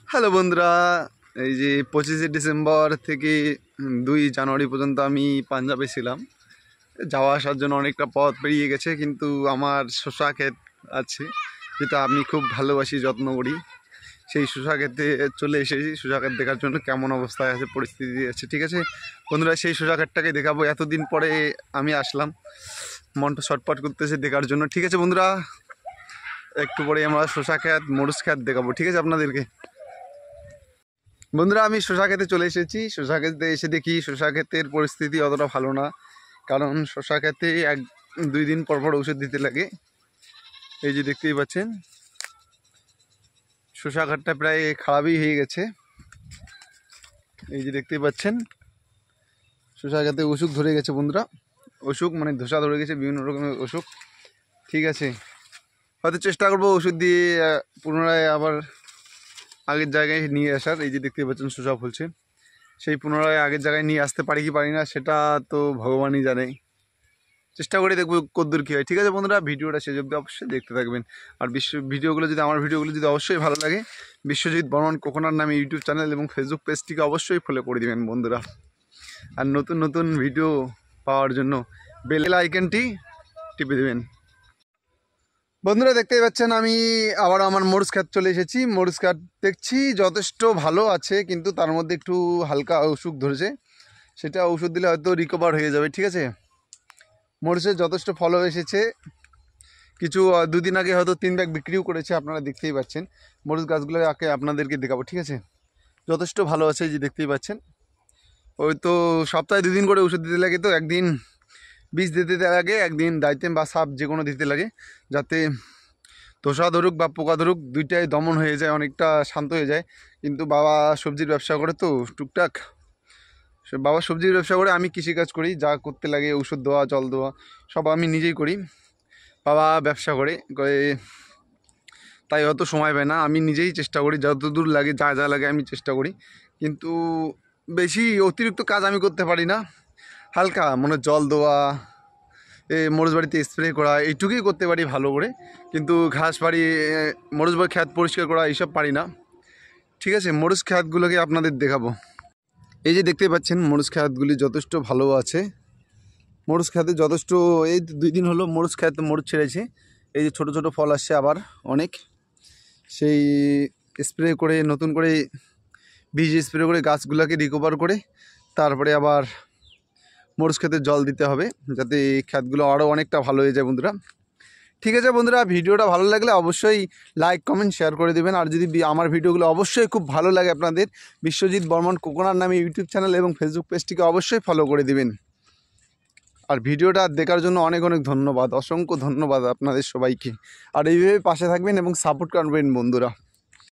Hello বন্ধুরা, এই যে 25শে ডিসেম্বর থেকে 2 জানুয়ারি পর্যন্ত আমি পাঞ্জাবে ছিলাম। যাওয়া আসার জন্য অনেকটা পথ পেরিয়ে গেছে, কিন্তু আমার শসা ক্ষেত আছে যেটা আমি খুব ভালোবাসি, যত্ন করি। সেই শসা ক্ষেতে চলে এসেছি। শসা ক্ষেত দেখার জন্য কেমন অবস্থায় আছে, পরিস্থিতি আছে। ঠিক আছে বন্ধুরা, সেই শসা ক্ষেতটাকে দেখাবো। এতদিন পরে আমি আসলাম, মনটা ছটপট করতেছে দেখার জন্য। ঠিক আছে বন্ধুরা, একটু পরে আমরা শসা ক্ষেত, মরুচ ক্ষেত দেখাবো। ঠিক আছে আপনাদেরকে। বন্ধুরা, আমি শসা খেতে চলে এসেছি। শসা খেতে এসে দেখি শসা ক্ষেতের পরিস্থিতি অতটা ভালো না, কারণ শসা খেতে 1-2 দিন পর পর ওষুধ দিতে লাগে। এই যে দেখতেই পাচ্ছেন, শসা ক্ষেতটা প্রায় খারাপই হয়ে গেছে। এই যে দেখতেই পাচ্ছেন, শসা খেতে অসুখ ধরে গেছে বন্ধুরা। অসুখ মানে ধসা ধরে গেছে, বিভিন্ন রকমের অসুখ। ঠিক আছে, হয়তো চেষ্টা করবো ওষুধ দিয়ে পুনরায় আবার আগের জায়গায় নিয়ে আসার। এই যে দেখতে পাচ্ছেন শসা ফলছে, সেই পুনরায় আগের জায়গায় নিয়ে আসতে পারি কি পারি না সেটা তো ভগবানই জানে। চেষ্টা করে দেখবো কতদূর কী হয়। ঠিক আছে বন্ধুরা, ভিডিওটা শেষ অবধি অবশ্যই দেখতে থাকবেন। আর আমার ভিডিওগুলো যদি অবশ্যই ভালো লাগে, বিশ্বজিৎ বর্মন কোকোনাট নামে ইউটিউব চ্যানেল এবং ফেসবুক পেজটিকে অবশ্যই ফলো করে দেবেন বন্ধুরা। আর নতুন নতুন ভিডিও পাওয়ার জন্য বেল আইকনটি টিপে দেবেন। বন্ধুরা, দেখতেই পাচ্ছেন আমি আবার আমার মরিচ ক্ষেত চলে এসেছি। মরিচ ক্ষেত দেখছি যথেষ্ট ভালো আছে, কিন্তু তার মধ্যে একটু হালকা অসুখ ধরেছে। সেটা ওষুধ দিলে হয়তো রিকভার হয়ে যাবে। ঠিক আছে, মরিচের যথেষ্ট ফলও এসেছে। কিছু 2 দিন আগে হয়তো 3 ব্যাগ বিক্রিও করেছে, আপনারা দেখতেই পাচ্ছেন। মরিচ গাছগুলো আপনাদেরকে দেখাবো। ঠিক আছে, যথেষ্ট ভালো আছে। এই যে দেখতেই পাচ্ছেন, ওই তো সপ্তাহে 2 দিন করে ওষুধ দিতে লাগে। তো একদিন বীজ দিতে লাগে, একদিন ডাইটেম বা সাপ যে কোনো দিতে লাগে, যাতে ধসা ধরুক বা পোকা ধরুক দুইটাই দমন হয়ে যায়, অনেকটা শান্ত হয়ে যায়। কিন্তু বাবা সবজির ব্যবসা করে, তো টুকটাক বাবা সবজির ব্যবসা করে, আমি কৃষিকাজ করি। যা করতে লাগে, ওষুধ দেওয়া, জল দেওয়া, সব আমি নিজেই করি। বাবা ব্যবসা করে, তাই অত সময় পায় না। আমি নিজেই চেষ্টা করি, যতদূর লাগে, যা যা লাগে আমি চেষ্টা করি। কিন্তু বেশি অতিরিক্ত কাজ আমি করতে পারি না। হালকা মনে জল দেওয়া, মরিচ বাড়িতে স্প্রে করা, এইটুকুই করতে পারি ভালো করে। কিন্তু ঘাস বাড়ি, মরিচ বাড়ি ক্ষেত পরিষ্কার করা, এইসব পারি না। ঠিক আছে, মরিচ ক্ষেতগুলোকে আপনাদের দেখাবো। এই যে দেখতে পাচ্ছেন, মরিচ ক্ষেতগুলি যথেষ্ট ভালো আছে। মরিচ ক্ষেতে যথেষ্ট, এই 2 দিন হলো মরিচ ক্ষেতে মরিচ ছেড়েছে। এই যে ছোট ছোট ফল আসছে আবার অনেক। সেই স্প্রে করে, নতুন করে বীজ স্প্রে করে গাছগুলোকে রিকভার করে তারপরে আবার মরিচ ক্ষেতে জল দিতে হবে, যাতে এই ক্ষেতগুলো আরও অনেকটা ভালো হয়ে যায় বন্ধুরা। ঠিক আছে বন্ধুরা, ভিডিওটা ভালো লাগলে অবশ্যই লাইক কমেন্ট শেয়ার করে দেবেন। আর যদি আমার ভিডিওগুলো অবশ্যই খুব ভালো লাগে আপনাদের, বিশ্বজিৎ বর্মন কোকোনাট নামে ইউটিউব চ্যানেল এবং ফেসবুক পেজটিকে অবশ্যই ফলো করে দেবেন। আর ভিডিওটা দেখার জন্য অনেক অনেক ধন্যবাদ, অসংখ্য ধন্যবাদ আপনাদের সবাইকে। আর এইভাবে পাশে থাকবেন এবং সাপোর্ট করবেন বন্ধুরা।